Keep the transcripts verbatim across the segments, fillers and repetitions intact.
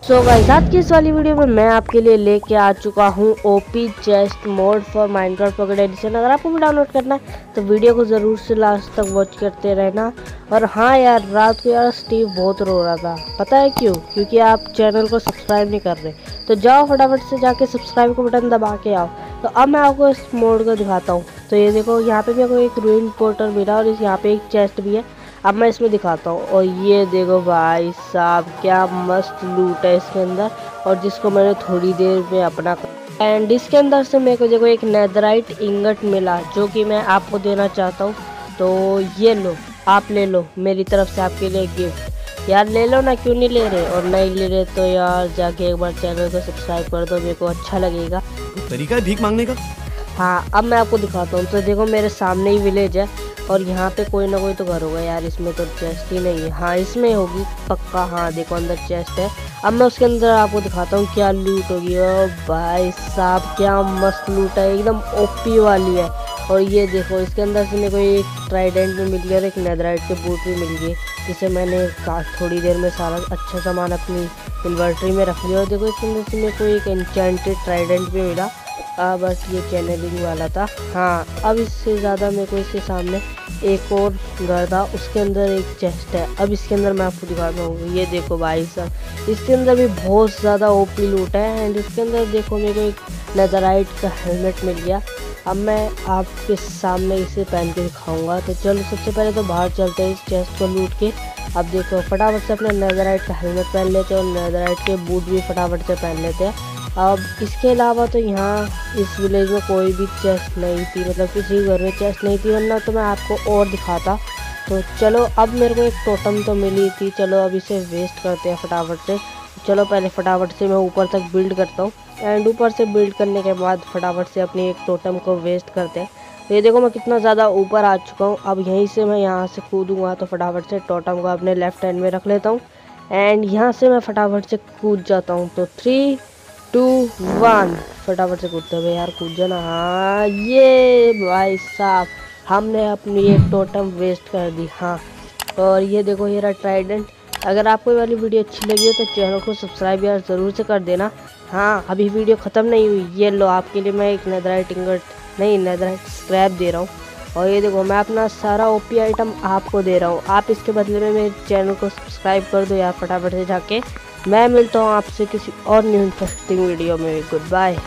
So guys, आज की इस वाली वीडियो में मैं आपके लिए लेके आ चुका हूँ OP chest mod for Minecraft pocket edition. अगर आपको भी डाउनलोड करना है तो वीडियो को ज़रूर से लास्ट तक वॉच करते रहना। और हाँ यार, रात को यार स्टीव बहुत रो रहा था, पता है क्यों? क्योंकि आप चैनल को सब्सक्राइब नहीं कर रहे। तो जाओ फटाफट से जाके सब्सक्राइब का बटन दबा के आओ। तो अब मैं आपको इस मोड को दिखाता हूँ। तो ये देखो, यहाँ पे भी आपको एक रूइन पोर्टल मिला और इस यहाँ पे एक चेस्ट भी है। अब मैं इसमें दिखाता हूँ। और ये देखो भाई साहब, क्या मस्त लूट है इसके अंदर, और जिसको मैंने थोड़ी देर में अपना एंड इसके अंदर से मेरे को देखो एक नेदराइट इंगट मिला, जो कि मैं आपको देना चाहता हूँ। तो ये लो, आप ले लो, मेरी तरफ से आपके लिए गिफ्ट। यार ले लो ना, क्यों नहीं ले रहे? और नहीं ले रहे तो यार जाके एक बार चैनल को सब्सक्राइब कर दो, मेरे को अच्छा लगेगा। तरीका है भीख मांगने का। हाँ, अब मैं आपको दिखाता हूँ। तो देखो, मेरे सामने ही विलेज है और यहाँ पे कोई ना कोई तो घर होगा यार। इसमें तो चेस्ट ही नहीं है। हाँ, इसमें होगी पक्का। हाँ देखो, अंदर चेस्ट है। अब मैं उसके अंदर आपको दिखाता हूँ क्या लूट होगी। ओ भाई साहब, क्या मस्त लूट है, एकदम ओपी वाली है। और ये देखो, इसके अंदर से मेरे को एक ट्राइडेंट भी मिल गया और एक नेदराइट के बूट भी मिल गए, जिसे मैंने थोड़ी देर में सारा अच्छा सामान अपनी इन्वर्टरी में रख लिया। और देखो, इसके अंदर से मेरे को एक एन्चेंटेड ट्राइडेंट भी मिला। आ, बस ये चैनलिंग वाला था। हाँ, अब इससे ज़्यादा मेरे को इसके सामने एक और घर था, उसके अंदर एक चेस्ट है। अब इसके अंदर मैं आपको दिखाता हूँ। ये देखो भाई साहब, इसके अंदर भी बहुत ज़्यादा ओपी लूट है। एंड इसके अंदर देखो, मेरे को एक नेदराइट का हेलमेट मिल गया। अब मैं आपके सामने इसे पहन के दिखाऊंगा। तो चलो, सबसे पहले तो बाहर चलते हैं इस चेस्ट को लूट के। अब देखो, फटाफट से अपने नेदराइट का हेलमेट पहन लेते हैं और नेदराइट के बूट भी फटाफट से पहन लेते हैं। अब इसके अलावा तो यहाँ इस विलेज में कोई भी चेस्ट नहीं थी, मतलब किसी घर में चेस्ट नहीं थी, वरना तो मैं आपको और दिखाता। तो चलो, अब मेरे को एक टोटम तो मिली थी। चलो अब इसे वेस्ट करते हैं फटाफट से। चलो पहले फटाफट से मैं ऊपर तक बिल्ड करता हूँ, एंड ऊपर से बिल्ड करने के बाद फटाफट से अपनी एक टोटम को वेस्ट करते हैं। तो ये देखो, मैं कितना ज़्यादा ऊपर आ चुका हूँ। अब यहीं से मैं यहाँ से कूदूँगा। तो फटाफट से टोटम को अपने लेफ्ट हैंड में रख लेता हूँ, एंड यहाँ से मैं फटाफट से कूद जाता हूँ। तो थ्री टू वन, फटाफट से कूदते हुए यार, कूद जाना। हाँ, ये भाई साहब, हमने अपनी एक टोटम वेस्ट कर दी। हाँ, और ये देखो, ये रहा ट्राइडेंट। अगर आपको ये वाली वीडियो अच्छी लगी हो तो चैनल को सब्सक्राइब यार ज़रूर से कर देना। हाँ, अभी वीडियो ख़त्म नहीं हुई। ये लो, आपके लिए मैं एक नेदराइट इंगट नहीं, नेदराइट स्क्रैप दे रहा हूँ। और ये देखो, मैं अपना सारा ओपी आइटम आपको दे रहा हूँ। आप इसके बदले में मेरे चैनल को सब्सक्राइब कर दो यार फटाफट से जाके। मैं मिलता हूँ आपसे किसी और न्यू इंटरेस्टिंग वीडियो में। Good bye.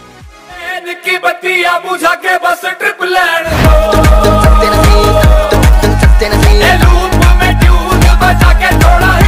की बत्तियां बुझा के बस ट्रिप लैंड में ट्यून बजा के थोड़ा